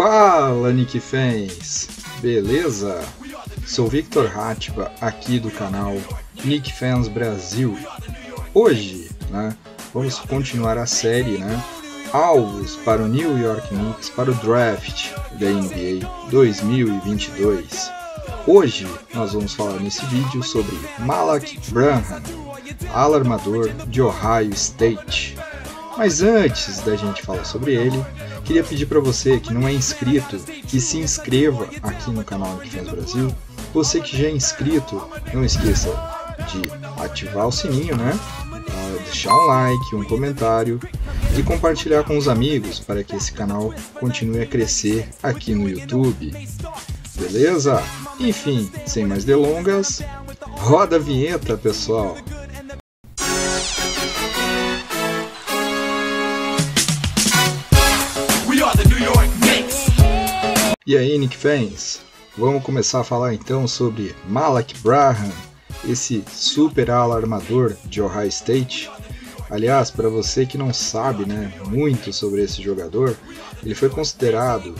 Fala, Nick Fans! Beleza? Sou Victor Hatba, aqui do canal Nick Fans Brasil. Hoje, vamos continuar a série, alvos para o New York Knicks para o draft da NBA 2022. Hoje nós vamos falar nesse vídeo sobre Malaki Branham, ala armador de Ohio State. Mas antes da gente falar sobre ele, queria pedir para você que não é inscrito que se inscreva aqui no canal Nick Fans Brasil. Você que já é inscrito, não esqueça de ativar o sininho, deixar um like, um comentário e compartilhar com os amigos para que esse canal continue a crescer aqui no YouTube. Beleza? Enfim, sem mais delongas, roda a vinheta, pessoal! E aí, Nick Fans? Vamos começar a falar então sobre Malaki Branham, esse super ala armador de Ohio State. Aliás, para você que não sabe muito sobre esse jogador, ele foi considerado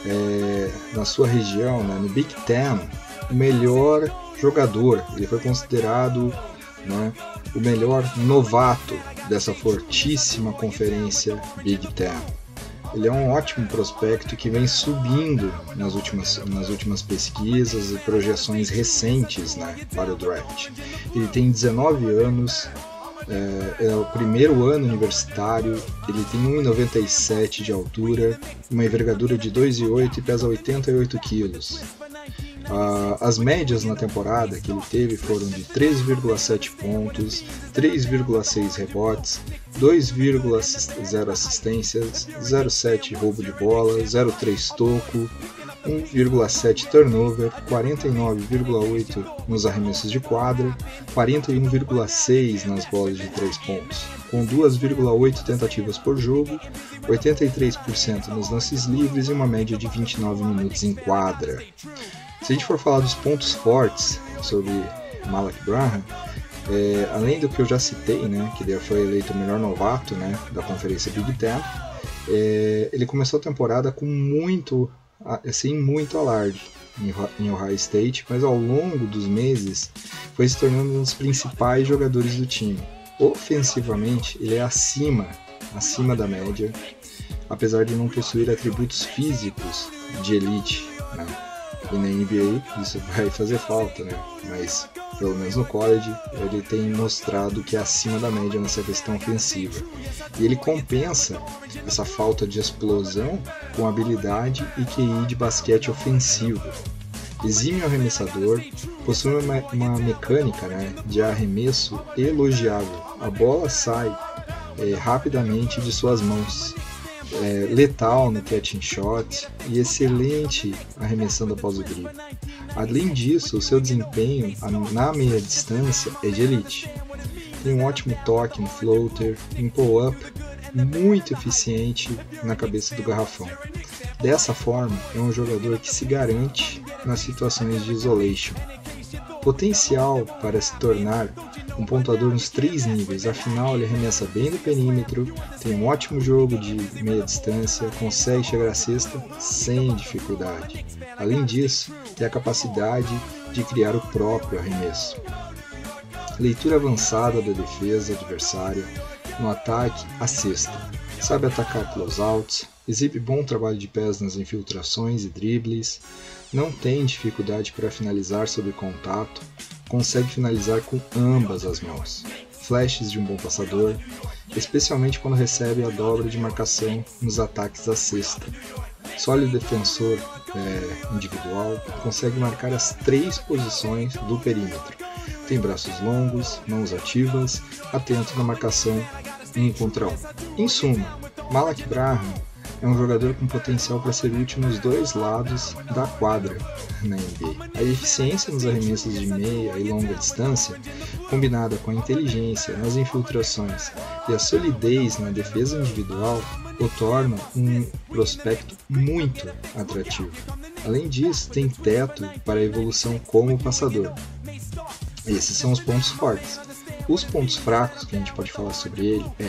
na sua região, no Big Ten, o melhor jogador. Ele foi considerado o melhor novato dessa fortíssima conferência Big Ten. Ele é um ótimo prospecto que vem subindo nas últimas pesquisas e projeções recentes para o draft. Ele tem 19 anos, é o primeiro ano universitário, ele tem 1,97 de altura, uma envergadura de 2,8 e pesa 88 quilos. As médias na temporada que ele teve foram de 13,7 pontos, 3,6 rebotes, 2,0 assistências, 0,7 roubo de bola, 0,3 toco, 1,7 turnover, 49,8 nos arremessos de quadra, 41,6 nas bolas de 3 pontos, com 2,8 tentativas por jogo, 83% nos lances livres e uma média de 29 minutos em quadra. Se a gente for falar dos pontos fortes sobre Malaki Branham, além do que eu já citei, que ele foi eleito o melhor novato da conferência Big Ten, ele começou a temporada com muito alarde em Ohio State, mas ao longo dos meses foi se tornando um dos principais jogadores do time. Ofensivamente, ele é acima da média, apesar de não possuir atributos físicos de elite, E na NBA isso vai fazer falta, mas pelo menos no college ele tem mostrado que é acima da média nessa questão ofensiva. E ele compensa essa falta de explosão com habilidade e QI de basquete ofensivo. Exímio arremessador, possui uma mecânica de arremesso elogiável. A bola sai rapidamente de suas mãos. Letal no catch and shot e excelente arremessando após o drible. Além disso, o seu desempenho na meia distância é de elite. Tem um ótimo toque no floater, um pull-up muito eficiente na cabeça do garrafão. Dessa forma, é um jogador que se garante nas situações de isolation. Potencial para se tornar um pontuador nos 3 níveis, afinal ele arremessa bem no perímetro, tem um ótimo jogo de meia distância, consegue chegar à cesta sem dificuldade. Além disso, tem a capacidade de criar o próprio arremesso. Leitura avançada da defesa adversária, no ataque à cesta. Sabe atacar closeouts, exibe bom trabalho de pés nas infiltrações e dribles, não tem dificuldade para finalizar sob contato, consegue finalizar com ambas as mãos. Flashes de um bom passador, especialmente quando recebe a dobra de marcação nos ataques à cesta. Sólido defensor individual, consegue marcar as 3 posições do perímetro. Tem braços longos, mãos ativas, atento na marcação 1 contra 1. Em suma, Malaki Branham é um jogador com potencial para ser útil nos 2 lados da quadra na NBA. A eficiência nos arremessos de meia e longa distância, combinada com a inteligência nas infiltrações e a solidez na defesa individual, o torna um prospecto muito atrativo. Além disso, tem teto para a evolução como passador. Esses são os pontos fortes. Os pontos fracos que a gente pode falar sobre ele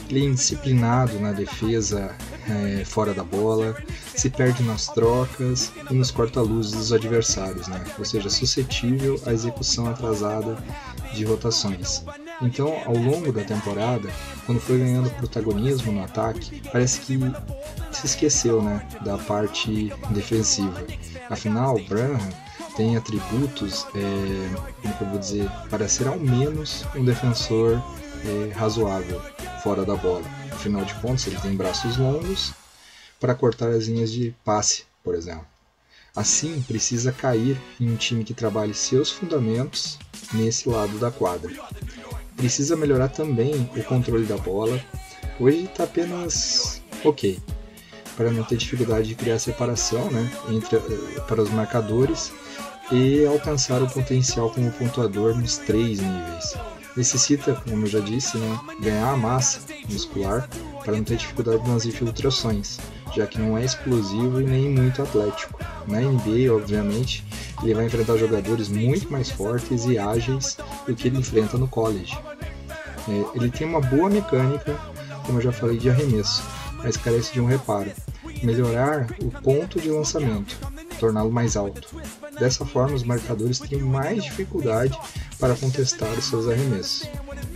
Ele é indisciplinado na defesa fora da bola, se perde nas trocas e nos corta-luzes dos adversários, né? Ou seja, suscetível à execução atrasada de rotações. Então, ao longo da temporada, quando foi ganhando protagonismo no ataque, parece que se esqueceu, né, da parte defensiva. Afinal, Branham tem atributos, como eu vou dizer, para ser ao menos um defensor razoável fora da bola. Afinal de contas, ele tem braços longos para cortar as linhas de passe, por exemplo. Assim, precisa cair em um time que trabalhe seus fundamentos nesse lado da quadra. Precisa melhorar também o controle da bola. Hoje está apenas ok, para não ter dificuldade de criar separação, né, para os marcadores e alcançar o potencial como pontuador nos 3 níveis. Necessita, como eu já disse, né, ganhar a massa muscular para não ter dificuldade nas infiltrações, já que não é explosivo e nem muito atlético. Na NBA, obviamente, ele vai enfrentar jogadores muito mais fortes e ágeis do que ele enfrenta no college. Ele tem uma boa mecânica, como eu já falei, de arremesso, mas carece de um reparo: melhorar o ponto de lançamento, torná-lo mais alto. Dessa forma, os marcadores teriam mais dificuldade para contestar os seus arremessos.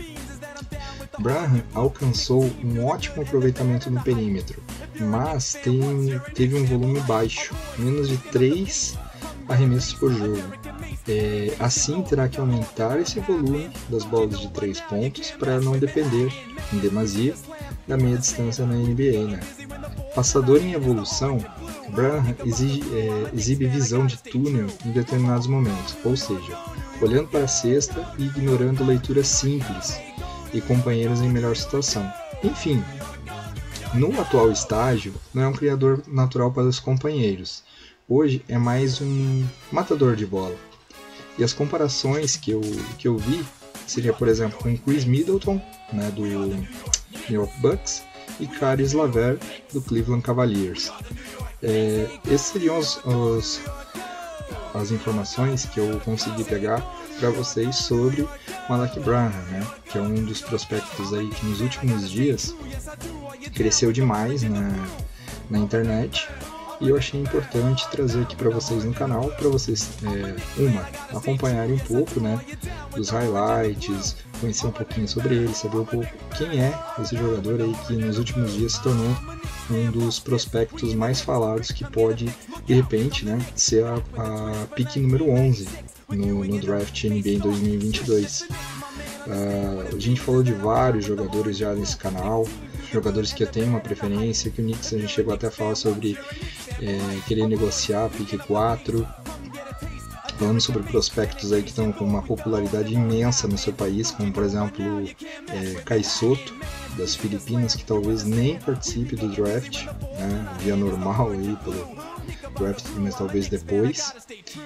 Branham alcançou um ótimo aproveitamento no perímetro, mas teve um volume baixo, menos de 3 arremessos por jogo. Assim, terá que aumentar esse volume das bolas de 3 pontos para não depender, em demasia, da meia distância na NBA, né? Passador em evolução, Branham exibe visão de túnel em determinados momentos, ou seja, olhando para a cesta e ignorando leituras simples e companheiros em melhor situação. Enfim, no atual estágio, não é um criador natural para os companheiros. Hoje é mais um matador de bola. E as comparações que eu vi seria, por exemplo, com Chris Middleton, né, do New York Bucks, e Caris LeVert, do Cleveland Cavaliers. Essas seriam as informações que eu consegui pegar para vocês sobre Malaki Branham, né, que é um dos prospectos aí que nos últimos dias cresceu demais na internet, e eu achei importante trazer aqui para vocês no canal, para vocês, acompanharem um pouco, né, dos highlights, conhecer um pouquinho sobre ele, saber um pouco quem é esse jogador aí que nos últimos dias se tornou um dos prospectos mais falados, que pode, de repente, né, ser a pick número 11 no draft NBA em 2022. A gente falou de vários jogadores já nesse canal, jogadores que eu tenho uma preferência, que o Knicks, a gente chegou até a falar sobre querer negociar a pick 4, falando sobre prospectos aí que estão com uma popularidade imensa no seu país, como por exemplo Kai Sotto, das Filipinas, que talvez nem participe do draft, né, via normal aí pelo draft, mas talvez depois.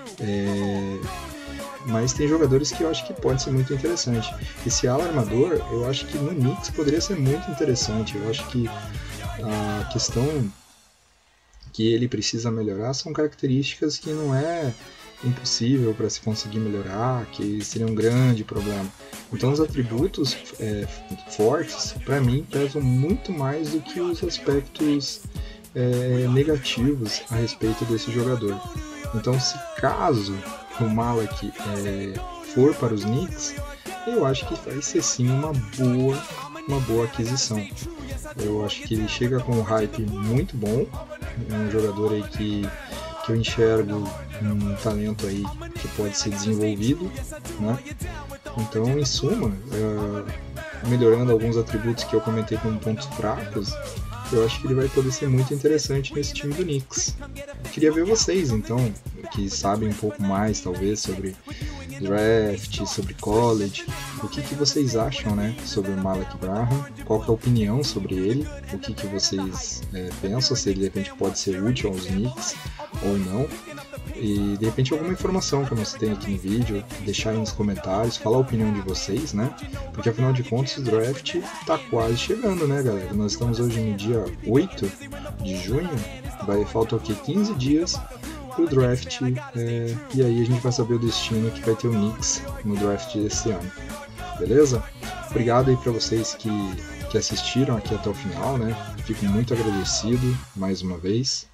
Mas tem jogadores que eu acho que pode ser muito interessante. Esse ala armador, eu acho que no Knicks poderia ser muito interessante. Eu acho que a questão que ele precisa melhorar são características que não é impossível para se conseguir melhorar, que seria um grande problema. Então os atributos fortes, para mim, pesam muito mais do que os aspectos negativos a respeito desse jogador. Então, se caso o Malaki for para os Knicks, eu acho que vai ser sim uma boa aquisição. Eu acho que ele chega com um hype muito bom, é um jogador aí que eu enxergo um talento aí que pode ser desenvolvido, né? Então, em suma, melhorando alguns atributos que eu comentei como pontos fracos, eu acho que ele vai poder ser muito interessante nesse time do Knicks. Eu queria ver vocês, então, que sabem um pouco mais, talvez, sobre draft, sobre college, o que vocês acham, né, sobre o Malaki Branham, qual que é a opinião sobre ele, o que vocês pensam, se ele de repente pode ser útil aos Knicks ou não, e de repente alguma informação que eu não citei aqui no vídeo, deixar aí nos comentários, falar a opinião de vocês, né, porque afinal de contas o draft tá quase chegando, né, galera. Nós estamos hoje no dia 8 de junho, falta o que, 15 dias pro draft, e aí a gente vai saber o destino que vai ter o Knicks no draft desse ano, beleza? Obrigado aí para vocês que que assistiram aqui até o final, né? Fico muito agradecido mais uma vez.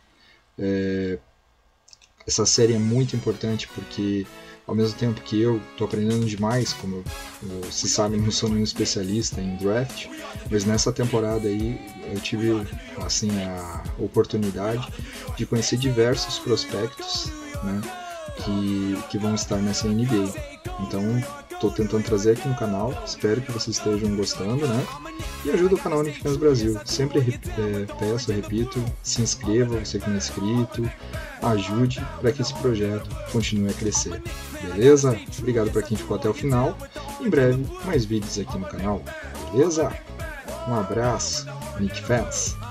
Essa série é muito importante porque, ao mesmo tempo que eu estou aprendendo demais, como se sabe, não sou nenhum especialista em draft, mas nessa temporada aí eu tive assim a oportunidade de conhecer diversos prospectos, né, que vão estar nessa NBA. Então estou tentando trazer aqui no canal, espero que vocês estejam gostando, né? E ajuda o canal Unificans Brasil. Sempre repito, se inscreva, você que não é inscrito, ajude para que esse projeto continue a crescer. Beleza? Obrigado para quem ficou até o final. Em breve, mais vídeos aqui no canal. Beleza? Um abraço, Unificans!